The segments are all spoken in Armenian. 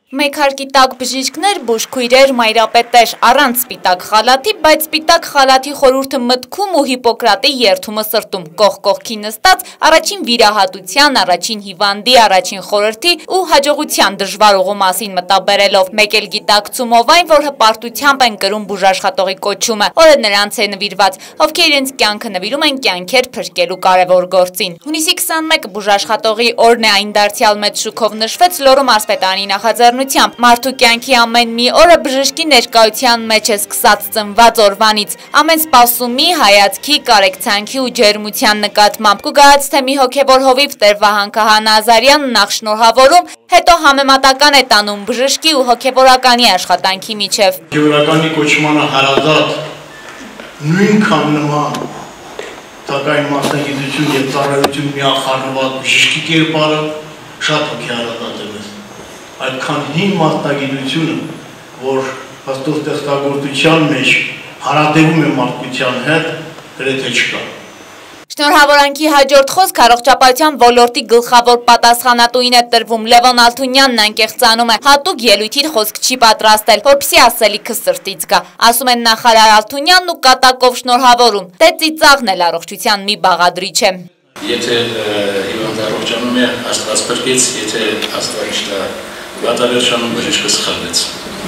Մեկ տակ բժիշկներ, բուժքույրեր, մայրապետեր, առանց սպիտակ խալաթի, բայց սպիտակ խալաթի խորհուրդը մտքում ու Հիպոկրատի երդումը սրտում, կողքի նստած, առաջին վիրահատության, առաջին հիվանդի, առաջին խորհրդի ու հաջողության դժվար ուղու մասին մտաբերելով, մեկ էլ գիտակցումով այն, որ հպարտությամբ են կրում բուժաշխատողի կոչումը, օրը նրանց է նվիրված, ովքեր իրենց կյանքը նվիրում են կյանքեր փրկելու կարևոր գործին։ Հունիսի 21 բուժաշխատողի օրն է, այն դարձյալ մեծ շուքով նշվեց Լոռու մարզպետարանի նախաձեռնությամբ։ Մարդու կյանքի ամեն մի օրը բժշկի ներկայության մեջ է սկսած ծնված օրվանից, ամեն սպասումի, հայացքի, կարեկցանքի ու ջերմության նկատմամբ։ Կուգահաց թե մի հոգևոր հովիվ Տեր Վահան Քահանա-Ազարյանն նախ շնորհավորում, հետո համեմատական է տանում բժշկի ու հոգևորականի աշխատանքի միջև։ Հոգևորականի կոչմանը հարազատ նույնքան նման սակայն մասնագիտություն եւ ծառայություն միախառնված բժշկի կերպարը շատ հոգեհարազատ է մեզ։ Այդքան հին մասնագիտությունը, որ հաստատ ստեղծագործության մեջ հարատևում է մարդկության հետ, գրեթե չկա։ Շնորհավորանքի հաջորդ խոսք առողջապահության ոլորտի գլխավոր պատասխանատուին է տրվում։ Լևոն Ալթունյանն անկեղծանում է, հատուկ ելույթի խոսք չի պատրաստել, որպեսզի ասելիքը սրտից գա։ Ասում են նախարար Ալթունյանն ու կատակով շնորհավորում, դե ծիծաղն էլ առողջության մի բաղադրիչ է։ Եթե հիվանդ առողջանում է, Աստված փրկեց, եթե Աստված դա վատավերջանում բժիշկը սխալվեց։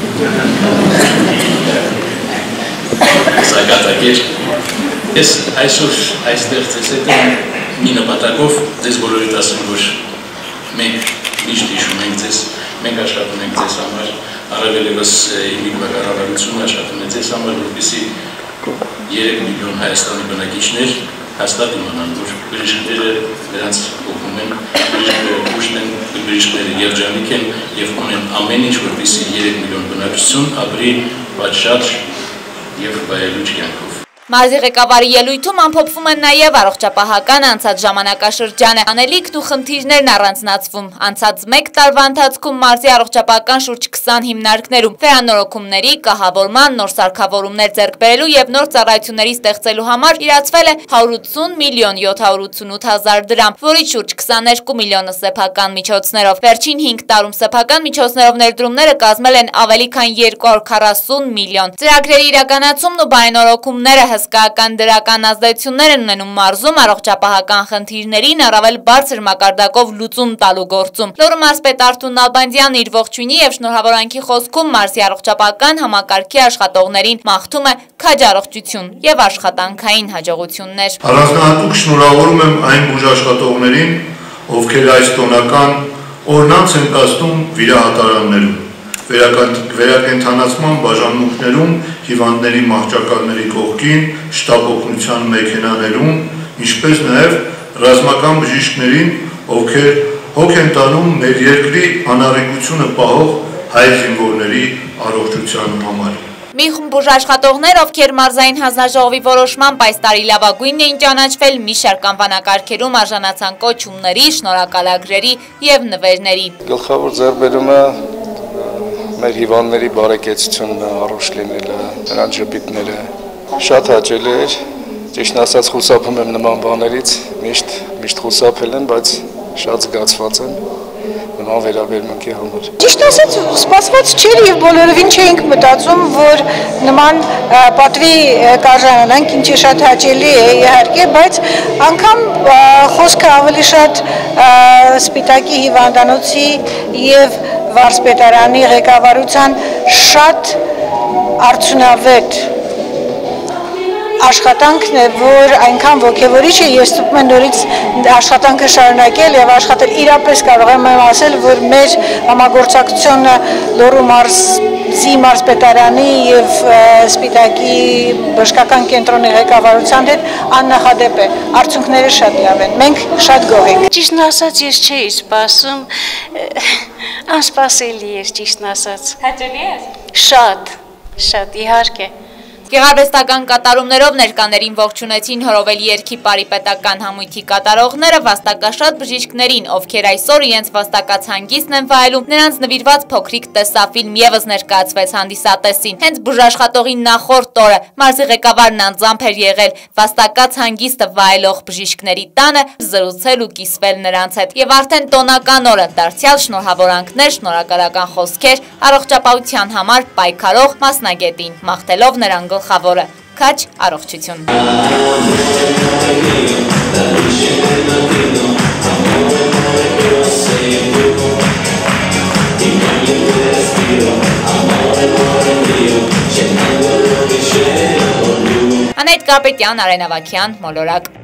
Սա կատակեր։ Ես այսօր այստեղ ձեզ հետ մի նպատակով ձեզ բոլորիդ ասում, որ մենք միշտ հիշում ենք ձեզ, մենք աշխատում ենք ձեզ համար, առավել ևս հիմիկվա կառավարությունը աշխատում է ձեզ համար, որպեսզի 3 միլիոն Հայաստանի բնակիչներ հաստատ իմանան, որ բժիշկները նրանց օգնում են, բժիշկները ուժն են, բժիշկները երջանիկ են եւ ունեն ամեն ինչ, որպեսզի 3 միլիոն բնակչություն ապրի պատշաճ եւ վայելուչ կյանքով։ Մարզի ղեկավարի ելույթում ամփոփվում են նաև առողջապահական անցած ժամանակաշրջանը, անելիքն ու խնդիրներն առանձնացվում։ Անցած 1 տարվա ընթացքում մարզի առողջապահական շուրջ 20 հիմնարկներում վերանորոգումների, կահավորման, նոր սարքավորումներ ձեռք բերելու եւ նոր ծառայությունների ստեղծելու համար իրացվել է 180 միլիոն 788 հազար դրամ, որից շուրջ 22 միլիոնը սեփական միջոցներով։ Վերջին 5 տարում սեփական միջոցներով ներդրումները կազմել են ավելի քան 240 միլիոն։ Ծրագրերի իրականացումն ու բարենորոգումները հսկայական դրական ազդեցություններ են ունենում մարզում առողջապահական խնդիրներին առավել բարձր մակարդակով լուծում տալու գործում։ Լոռու մարզպետ Արթուր Նալբանդյանն իր ողջույնի եւ շնորհավորանքի խոսքում մարզի առողջապահական համակարգի աշխատողներին մաղթում է քաջ առողջություն եւ աշխատանքային հաջողություններ։ Առանձնահատուկ շնորհավորում եմ այն բուժաշխատողներին, ովքեր այս տոնական օրնանց են կազմում վիրահատարաններում, վերակենդանացման բաժանմունքներում, հիվանդների մահճակալների կողքին, շտապ օգնության մեքենաներում, ինչպես նաև ռազմական բժիշկներին, ովքեր հոգ են տանում մեր երկրի անառիկությունը պահող հայ զինվորների առողջության համար։ Մի խումբ բուժաշխատողներ, ովքեր մարզային հանձնաժողովի որոշմամբ այս տարի լավագույնն էին ճանաչվել, մի շարք անվանակարգերում արժանացան կոչումների, շնորհակալագրերի եւ նվերների։ Գլխավոր ձեռքբերումը մեր հիվանդների բարեկեցությունն առողջ լինելը, նրանց ժպիտները շատ հաճելի էր, ճիշտ ասած խուսափում եմ նման բաներից, միշտ խուսափել եմ, բայց շատ զգացված եմ նման վերաբերմունքի համար։ Ճիշտ ասած սպասված չէր եւ բոլորովին չէինք մտածում, որ նման պատվի կարժանանանք, ինչի շատ հաճելի է իհարկե, բայց անգամ խոսքը ավելի շատ Սպիտակի հիվանդանոցի եւ վարսպետարանի ղեկավարության շատ արդյունավետ աշխատանքն է, որ այնքան ոգևորիչ է, ես ստուգում եմ նորից աշխատանքը շարունակել եւ աշխատել։ Իրապես կարող եմ ասել, որ մեր համագործակցությունը Լոռու մարզի մարզպետարանի եւ Սպիտակի բժշկական կենտրոնի ղեկավարության հետ աննախադեպ է։ Արդյունքները շատ լավ են։ Մենք շատ գոհ ենք։ Ճիշտն ասած, ես չէի սպասում, անսպասելի էր, ճիշտն ասած։ Հաճելի է։ Շատ, իհարկե։ Գեղարվեստական կատարումներով ներկաներին ողջունեցին Հորովելի երգի Պարի պետական համույթի կատարողները վաստակաշատ բժիշկներին, ովքեր այսօր իրենց վաստակած հանգիստն են վայելում, նրանց նվիրված փոքրիկ տեսաֆիլմ ևս ներկայացվեց հանդիսատեսին։ Հենց բուժաշխատողի նախորդ օրը մարզի ղեկավարն անձամբ էր եղել վաստակած հանգիստը վայելող բժիշկների տանը զրուցել ու կիսվել նրանց հետ։ Եվ արդեն տոնական օրը դարձյալ շնորհավորանքներ, շնորհակալական խոսքեր առողջապահության համար պայքարող մասնագետին, մաղթելով նրան գլխավորը՝ քաչ առողջություն։ Անետ Կարպետյան, Արեն Ավագյան, Մոլորակ։